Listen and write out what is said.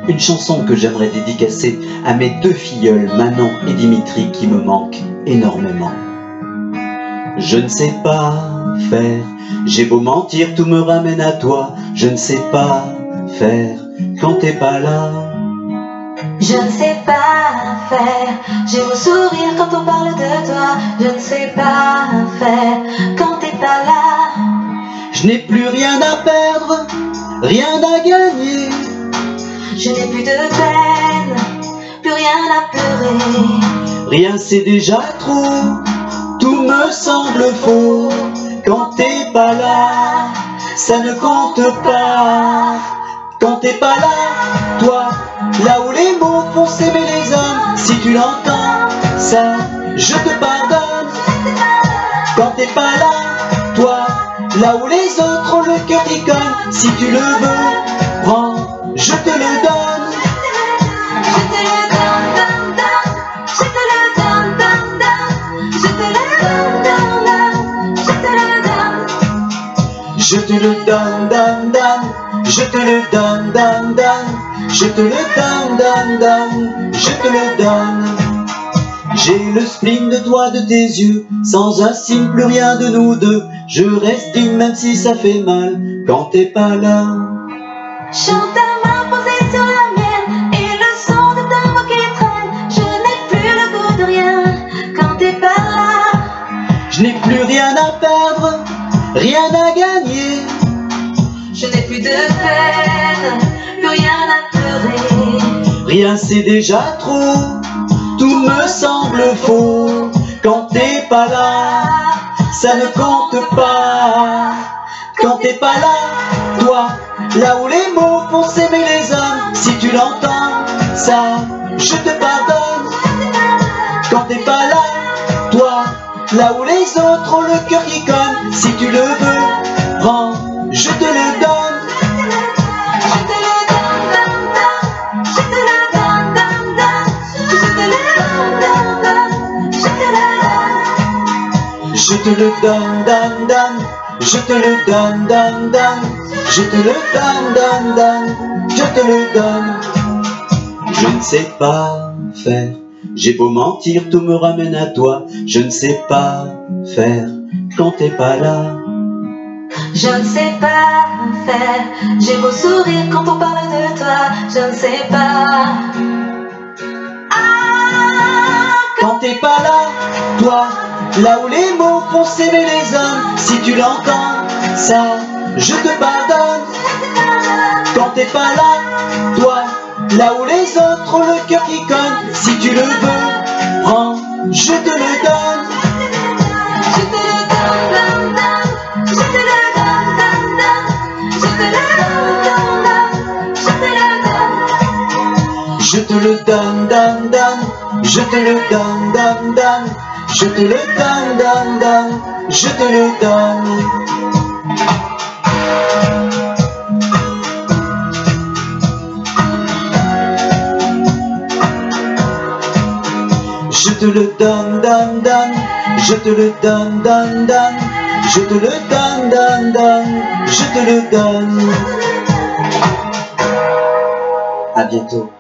une chanson que j'aimerais dédicacer à mes deux filleuls, Manon et Dimitri, qui me manquent énormément. Je ne sais pas faire, j'ai beau mentir, tout me ramène à toi. Je ne sais pas faire quand t'es pas là. Je ne sais pas faire, j'ai beau sourire quand on parle de toi. Je ne sais pas faire quand t'es pas là. Je n'ai plus rien à perdre, rien à gagner. Je n'ai plus de peine, plus rien à pleurer. Rien c'est déjà trop, tout me semble faux. Quand t'es pas là, ça ne compte pas. Quand t'es pas là, toi, là où les mots font s'aimer les hommes, si tu l'entends, ça, je te pardonne. Quand t'es pas là, toi, là où les autres ont le cœur qui cogne, si tu le veux, prends, je te le donne. Je te le donne, donne, donne. Je te le donne, donne, donne. Je te le donne, donne, donne. Je te le donne. Je te le donne, donne, donne. Je te le donne, donne, donne. Je te le donne, donne, donne. Je te le donne. J'ai le spleen de toi, de tes yeux. Sans un signe, plus rien de nous deux. Je reste digne même si ça fait mal quand t'es pas là. Chante ta main posée sur la mienne et le son de ta voix qui traîne. Je n'ai plus le goût de rien quand t'es pas là. Je n'ai plus rien à perdre, rien à gagner. Je n'ai plus de peine, plus rien à pleurer. Rien c'est déjà trop, tout me semble faux. Quand t'es pas là, ça ne compte pas. Quand t'es pas là, toi, là où les mots font s'aimer les hommes, si tu l'entends, ça, je te pardonne. Quand t'es pas là, toi, là où les autres ont le cœur qui cogne, si tu le veux, prends, je te le donne. Je te le donne, donne, donne. Je te le donne, donne, donne. Je te le donne, donne, donne. Je te le donne. Je te le donne, donne, donne. Je te le donne, donne, donne. Je te le donne, donne, donne. Je te le donne. Je ne sais pas faire, j'ai beau mentir, tout me ramène à toi. Je ne sais pas faire quand t'es pas là. Je ne sais pas faire, j'ai beau sourire quand on parle de toi. Je ne sais pas. Quand t'es pas là, toi, là où les mots font s'aimer les hommes, si tu l'entends, ça, je te pardonne. Quand t'es pas là, toi, là où les autres ont le cœur qui cogne, si tu le veux, prends, je te le donne. Je te le donne, donne, donne. Je te le donne, donne, donne. Je te le donne, donne, donne. Je te le donne. Je te le donne, donne, donne. Je te le donne, donne, donne. Je te le donne, donne, donne. Je te le donne. Je te le donne, donne, donne. Je te le donne, donne, donne. Je te le donne, donne, donne. Je te le donne. À bientôt.